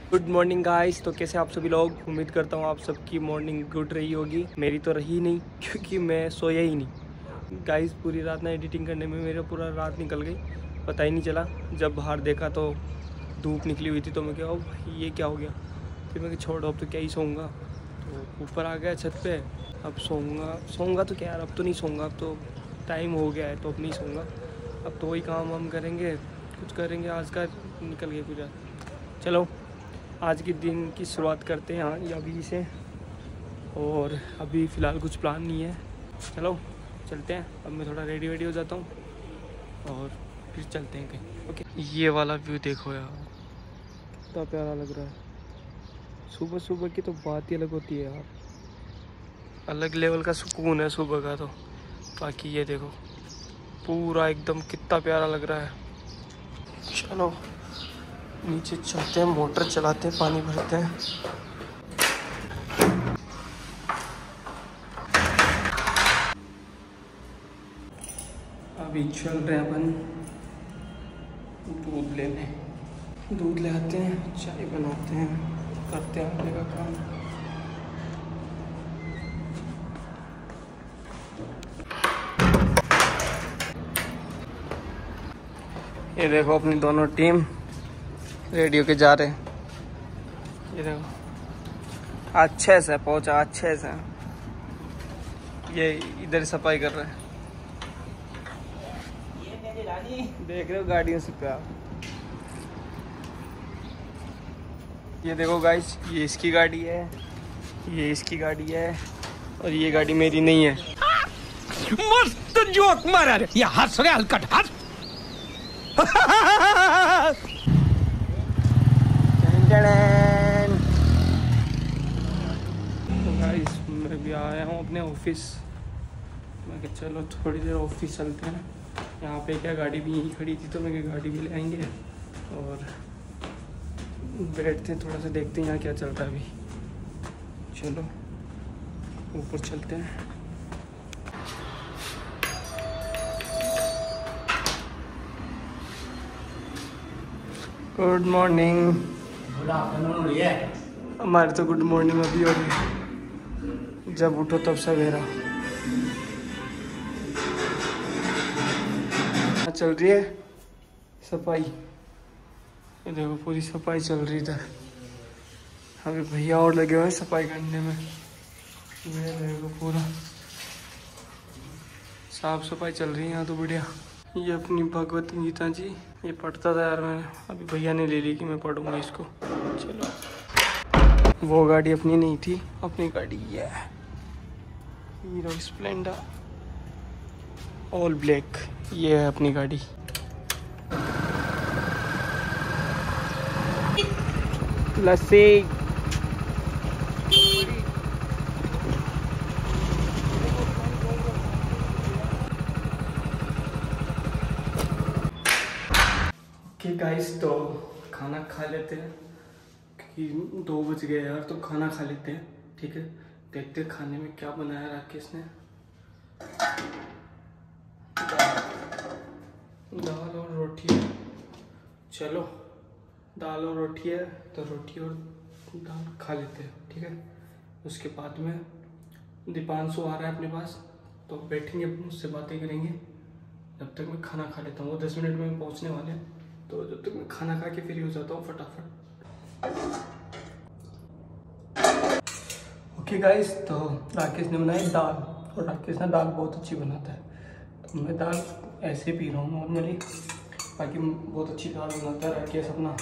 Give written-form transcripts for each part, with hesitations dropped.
Good morning guys. तो कैसे आप सभी लोग, उम्मीद करता हूँ आप सबकी मॉर्निंग गुड रही होगी। मेरी तो रही नहीं क्योंकि मैं सोया ही नहीं गाइस। पूरी रात ना एडिटिंग करने में मेरा पूरा रात निकल गई, पता ही नहीं चला। जब बाहर देखा तो धूप निकली हुई थी, तो मैं क्या ये क्या हो गया। फिर मैं छोड़ो, अब तो क्या ही सोऊंगा। तो ऊपर आ गया छत पे, अब सोऊंगा तो क्या यार, अब तो नहीं सोऊंगा। अब तो टाइम हो गया है, तो अब नहीं सोऊंगा। अब तो वही काम हम करेंगे, कुछ करेंगे। आज का निकल गया पूरा। चलो आज के दिन की शुरुआत करते हैं यहाँ अभी से। और अभी फ़िलहाल कुछ प्लान नहीं है। चलो चलते हैं। अब मैं थोड़ा रेडी वेडी हो जाता हूँ और फिर चलते हैं कहीं। ओके, ये वाला व्यू देखो यार, कितना प्यारा लग रहा है। सुबह सुबह की तो बात ही अलग होती है यार, अलग लेवल का सुकून है सुबह का तो। बाकी ये देखो पूरा एकदम कितना प्यारा लग रहा है। चलो नीचे चलते हैं, मोटर चलाते हैं, पानी भरते हैं। अभी चल रहे हैं अपन दूध लेने। दूध ले आते हैं, चाय बनाते हैं, करते हैं आगे का काम। ये देखो अपनी दोनों टीम रेडियो के जा रहे हैं। ये देखो अच्छे से पहुंचा, अच्छे से। ये इधर सफाई कर रहे हैं, देख रहे हो गाड़ियों से प्यार। ये देखो गाइस, ये इसकी गाड़ी है, ये इसकी गाड़ी है, और ये गाड़ी मेरी नहीं है। मस्त जोक मारा रे, ये हंस रहे हलकट हंस। तो गाइस मैं भी आया हूँ अपने ऑफिस। मैं कहा चलो थोड़ी देर ऑफिस चलते हैं। यहाँ पे क्या गाड़ी भी यहीं खड़ी थी, तो मैं गाड़ी भी ले आएंगे और बैठते हैं, थोड़ा सा देखते हैं यहाँ क्या चलता है अभी। चलो ऊपर चलते हैं। Good morning. गुड आफ्टरनून हो रही है हमारी तो गुड मॉर्निंग अभी हो रही, जब उठो तब सवेरा। चल रही है सफाई, ये देखो पूरी सफाई चल रही इधर। अभी भैया और लगे हुए हैं सफाई करने में। ये देखो पूरा साफ सफाई चल रही है यहाँ तो बढ़िया। ये अपनी भगवत गीता जी, ये पढ़ता था यार मैंने, अभी भैया ने ले ली कि मैं पढ़ूंगा इसको। चलो वो गाड़ी अपनी नहीं थी, अपनी गाड़ी ये है हीरो स्प्लेंडर ऑल ब्लैक, ये है अपनी गाड़ी। लस्सी गाइस, तो खाना खा लेते हैं क्योंकि 2 बज गए यार। तो खाना खा लेते हैं, ठीक है। देखते हैं खाने में क्या बनाया राकेश ने। दाल और रोटी है। चलो दाल और रोटी है तो रोटी और दाल खा लेते हैं, ठीक है। उसके बाद में दीपांशु आ रहा है अपने पास, तो बैठेंगे उससे बातें करेंगे जब तक मैं खाना खा लेता हूँ। वो 10 मिनट में पहुँचने वाले हैं, तो जब तक मैं खाना खा के फ्री हो जाता हूँ फटाफट। ओके गाइस, तो राकेश ने बनाई दाल, और राकेश ना दाल बहुत अच्छी बनाता है। तो मैं दाल ऐसे पी रहा हूँ नॉर्मली, बाकी बहुत अच्छी दाल बनाता है राकेश अपना।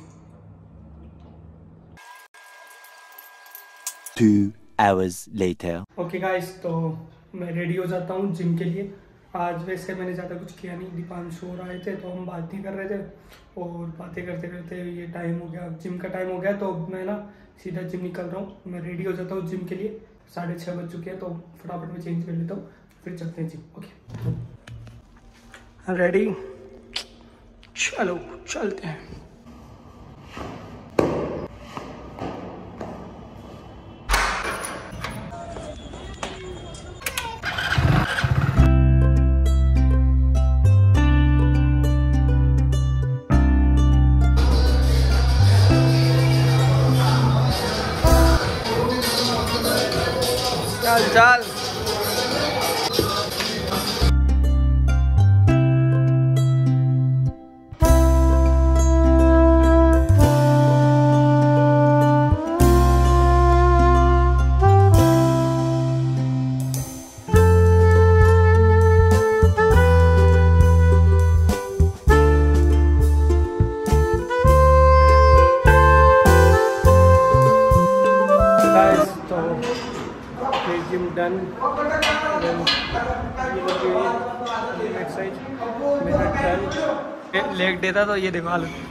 2 hours later. ओके गाइस, तो मैं रेडी हो जाता हूँ जिम के लिए। आज वैसे मैंने ज़्यादा कुछ किया नहीं, दीपांशु और आए थे तो हम बातें कर रहे थे, और बातें करते करते ये टाइम हो गया, जिम का टाइम हो गया। तो मैं ना सीधा जिम निकल रहा हूँ। मैं रेडी हो जाता हूँ जिम के लिए, 6:30 बज चुके हैं, तो फटाफट में चेंज कर लेता हूँ, फिर चलते हैं जिम। ओके रेडी, चलो चलते हैं। चल चल। Gym done. एक्सरसाइज मेरा डन। लेग देता तो ये देखो हालत।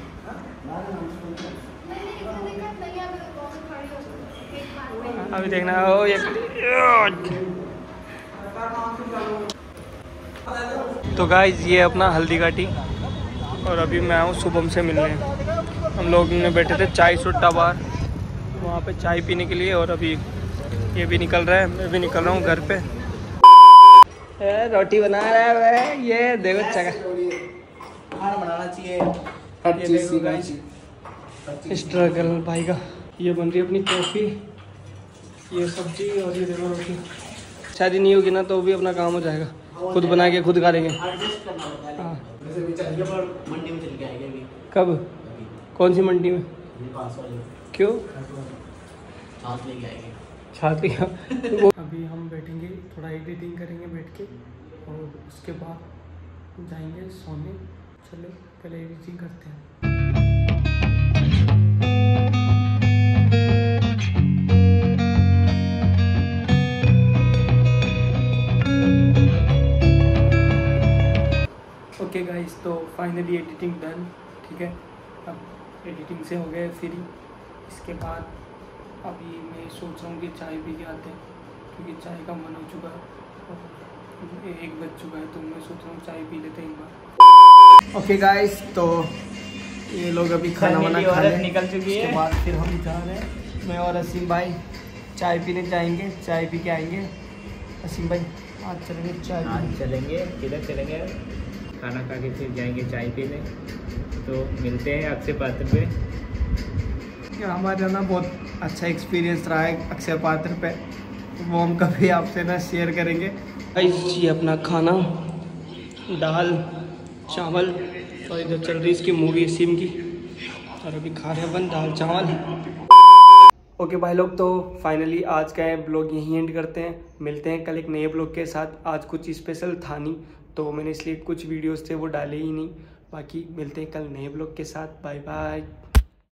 अभी देखना हो ये। तो गाइस ये अपना हल्दी घाटी और अभी मैं आऊँ शुभम से मिलने। हम लोग ने बैठे थे चाय सुट्टा बार वहाँ पे चाय पीने के लिए और अभी ये भी निकल रहा है, मैं भी निकल रहा हूँ घर पे। रोटी बना रहा है वह, ये देखो चका खाना बनाना चाहिए ये देखो गाइस स्ट्रगल भाई का। ये बन रही है अपनी कॉफ़ी, ये सब्जी और ये देखो रोटी। शादी नहीं होगी ना तो भी अपना काम हो जाएगा, खुद बना के खुद खा लेंगे। हाँ मंडी में चल के आएंगे अभी। कब? कौन सी मंडी में? क्यों? छाछ लेके आएंगे। छाती अभी हम बैठेंगे, थोड़ा एडिटिंग करेंगे बैठ के और उसके बाद जाएंगे सोने। चलो पहले एडिटिंग करते हैं। ओके गाइस, तो फाइनली एडिटिंग डन। ठीक है, अब एडिटिंग से हो गए फ्री। इसके बाद अभी मैं सोच रहा हूँ कि चाय पी के आते हैं क्योंकि चाय का मन हो चुका है और 1 बज चुका है, तो मैं सोच रहा हूँ चाय पी लेते हैं एक बार। ओके गाइस, तो ये लोग अभी खाना वाना खा ले निकल चुकी है। उसके बाद फिर हम जा रहे हैं, मैं और असीम भाई चाय पीने जाएंगे, चाय पी के आएंगे। असीम भाई आज चलेंगे चाय पीने? चलेंगे। किधर चलेंगे? खाना खा के फिर जाएंगे चाय पीने। तो मिलते हैं अक्षय पात्र पे। हमारा ना बहुत अच्छा एक्सपीरियंस रहा है अक्षय पात्र पे, वो हम कभी आपसे ना शेयर करेंगे। ये अपना खाना दाल चावल और इधर चल रही इसकी मूवी सिम की और अभी खा रहे हैं अपन दाल चावल। ओके भाई लोग, तो फाइनली आज का ब्लॉग यहीं एंड करते हैं। मिलते हैं कल एक नए ब्लॉग के साथ। आज कुछ स्पेशल था नहीं तो मैंने इसलिए कुछ वीडियोस थे वो डाले ही नहीं। बाकी मिलते हैं कल नए ब्लॉग के साथ। Bye bye.